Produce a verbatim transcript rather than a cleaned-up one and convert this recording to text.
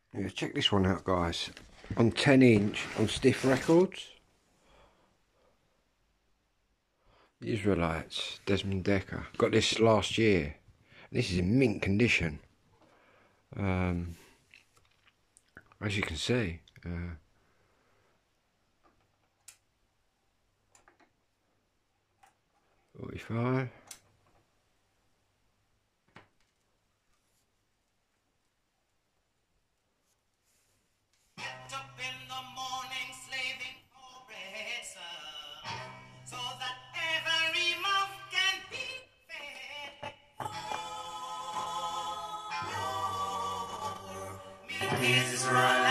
Yeah, check this one out, guys. On ten inch on Stiff Records. The Israelites, Desmond Dekker. Got this last year. This is in mint condition. Um, as you can see. Uh, forty-five. Israelites.